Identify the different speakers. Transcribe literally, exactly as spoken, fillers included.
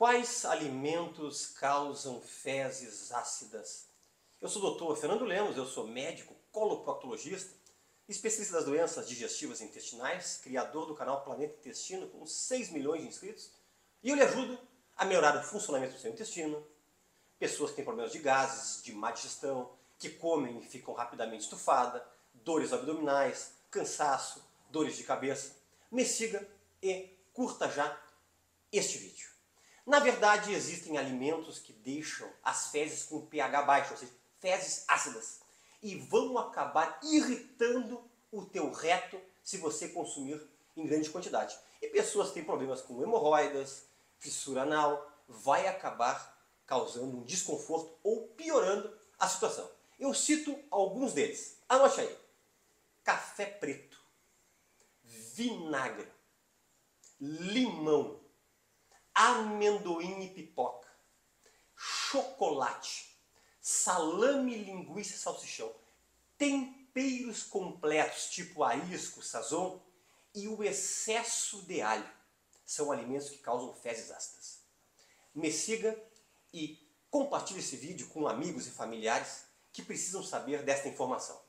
Speaker 1: Quais alimentos causam fezes ácidas? Eu sou o doutor Fernando Lemos, eu sou médico coloproctologista, especialista das doenças digestivas e intestinais, criador do canal Planeta Intestino com seis milhões de inscritos, e eu lhe ajudo a melhorar o funcionamento do seu intestino, pessoas que têm problemas de gases, de má digestão, que comem e ficam rapidamente estufadas, dores abdominais, cansaço, dores de cabeça. Me siga e curta já este vídeo. Na verdade, existem alimentos que deixam as fezes com pH baixo, ou seja, fezes ácidas, e vão acabar irritando o teu reto se você consumir em grande quantidade. E pessoas que têm problemas com hemorroidas, fissura anal, vai acabar causando um desconforto ou piorando a situação. Eu cito alguns deles. Anote aí. Café preto, vinagre, limão, amendoim e pipoca, chocolate, salame, linguiça e salsichão, temperos completos tipo arisco, sazon e o excesso de alho são alimentos que causam fezes ácidas. Me siga e compartilhe esse vídeo com amigos e familiares que precisam saber desta informação.